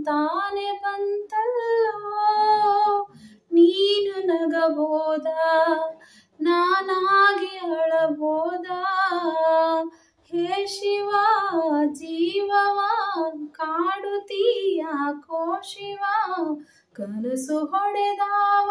ತಾನೇ ಬಂತಲ್ಲೋ ನೀನು ನಗಬೋದ ನಾನಾಗಿ ಅಳಬೋದ ಹೇ ಶಿವ ಜೀವವ ಕಾಡುತ್ತೀಯಾಕೋ ಶಿವ ಕನಸು ಹೊಡೆದಾವ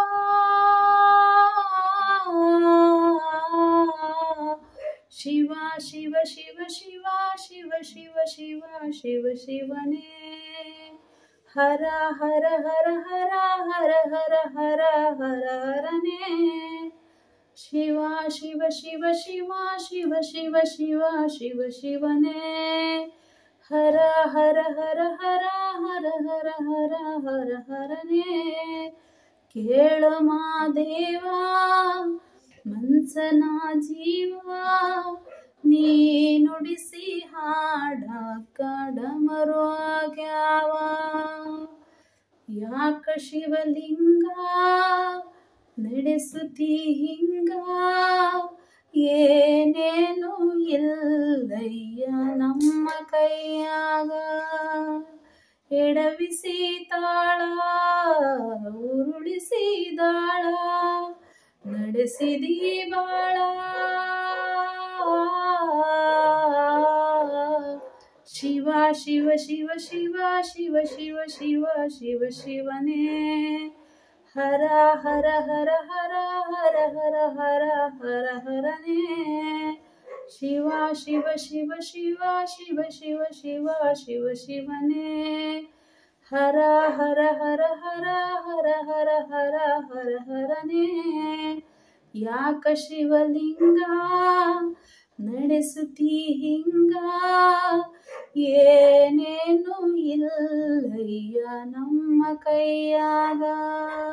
ಶಿವ ಶಿವ ಶಿವ ಶಿವ ಶಿವ ಶಿವ ಶಿವ ಶಿವ ಶಿವನೇ ಹರ ಹರ ಹರ ಹರ ಹರ ಹರ ಹರ ಹರ ಹರನೇ ಶಿವ ಶಿವ ಶಿವ ಶಿವ ಶಿವ ಶಿವ ಶಿವ ಶಿವ ಶಿವನೇ ಹರ ಹರ ಹರ ಹರ ಹರ ಹರ ಹರ ಹರ ಹರನೇ ಕೇಳು ಮಾದೇವ ಮನ್ಸನ ಜೀವ ನೀ ನುಡಿಸಿ ಹಾಡ ಕಡಮರು ಆಗ್ಯಾವ ಯಾಕ ಶಿವಲಿಂಗ ನಡೆಸುತ್ತಿ ಹಿಂಗ ಏನೇನು ಇಲ್ಲಯ್ಯ ನಮ್ಮ ಕೈಯಾಗ ಎಡವಿಸಿ ತಾಳ ಉರುಳಿಸಿದಾಳ ನಡೆಸಿದಿ ಬಾಳ ಶಿವ ಶಿವ ಶಿವ ಶಿವ ಶಿವ ಶಿವ ಶಿವ ಶಿವ ಶಿವನೇ ಹರ ಹರ ಹರ ಹರ ಹರ ಹರ ಹರ ಹರ ಹರನೇ ಶಿವ ಶಿವ ಶಿವ ಶಿವ ಶಿವ ಶಿವ ಶಿವ ಶಿವ ಶಿವನೇ ಹರ ಹರ ಹರ ಹರ ಹರ ಹರ ಹರ ಹರ ಹರನೇ ಯಾಕ ಶಿವಲಿಂಗ ನಡೆಸುತ್ತಿ ಹಿಂಗ ಏನೇನು ಇಲ್ಲಯ್ಯ ನಮ್ಮ ಕೈಯಾಗ